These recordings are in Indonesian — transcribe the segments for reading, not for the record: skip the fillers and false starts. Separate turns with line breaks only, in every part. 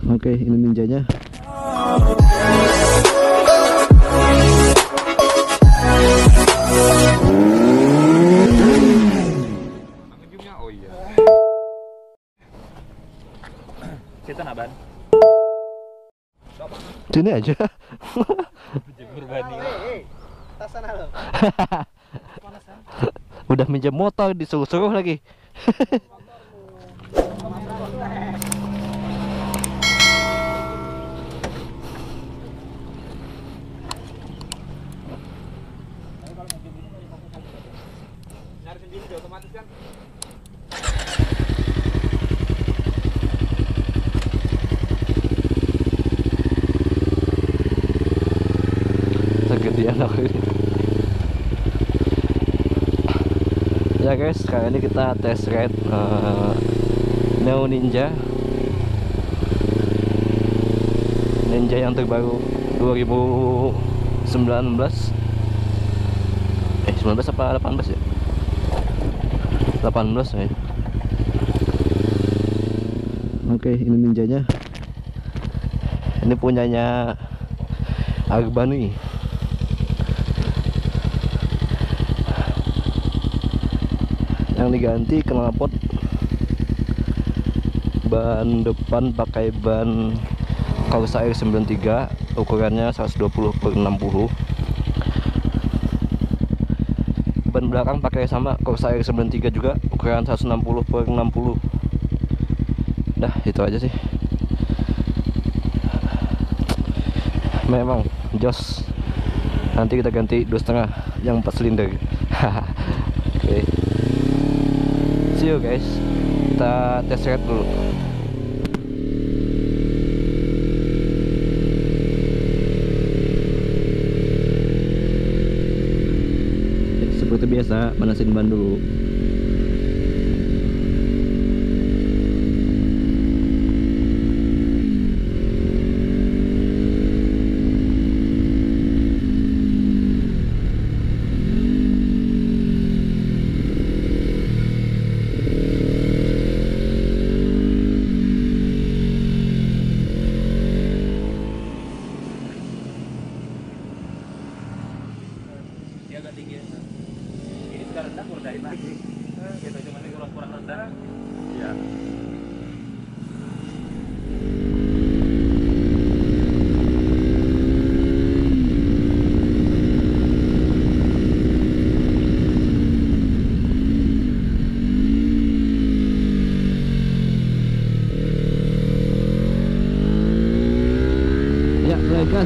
Oke, ini ninjanya.
Oh iya. Kita naban.
Sini aja.
Jemur bani.
Tasan lo.
Udah minjem motor disuruh-suruh lagi.
Nyari sendiri udah otomatis kan?
Segedean aku ini. Ya guys, kali ini kita test ride Neo Ninja yang terbaru 2019. 19 apa 18 ya? 18 ya. Oke, ini ninjanya. Ini punyanya Arbani. Yang diganti knalpot, ban depan pakai ban Corsair 93, ukurannya 120/60. Ban belakang pakai sama Corsair 93 juga, ukuran 160/60. Dah, itu aja sih. Memang jos. Nanti kita ganti 2,5 yang 4 silinder. Oke. See you guys. Kita test ride dulu. Seperti biasa, manasin ban dulu.
Dia agak tinggi. Ini sudah rendah, kurang dari lagi. Gitu, cuma ini kurang rendah. Iya.
Ya, mulai gas.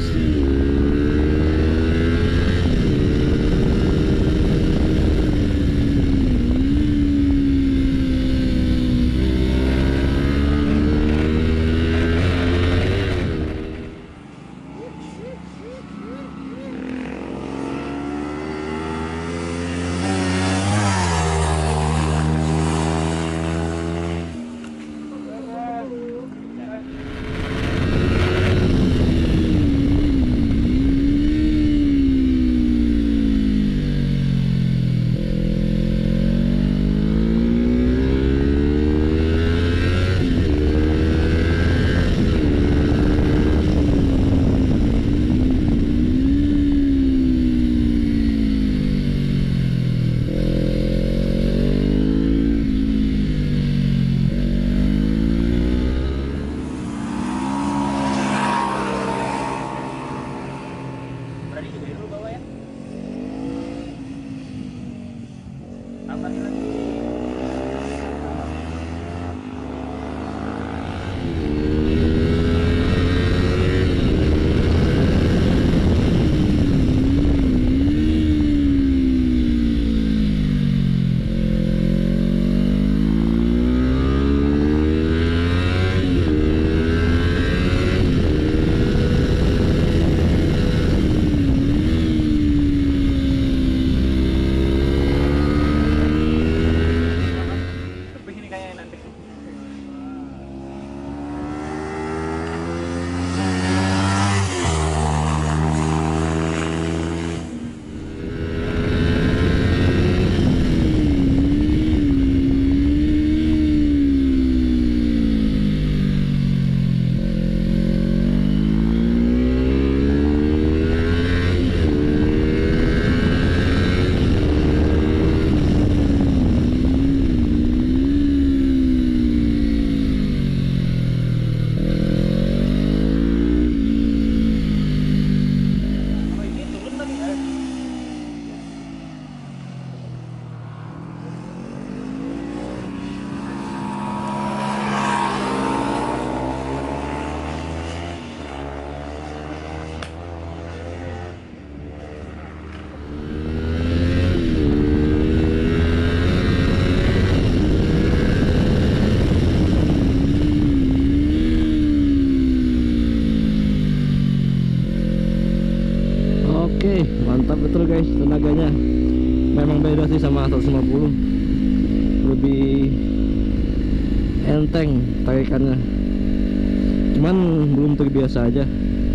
sih sama 150, lebih enteng tarikannya, cuman belum terbiasa aja.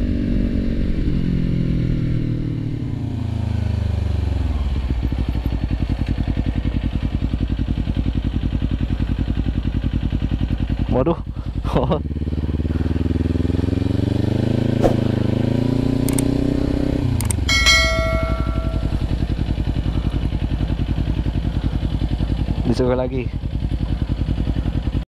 Waduh. Disuruh lagi.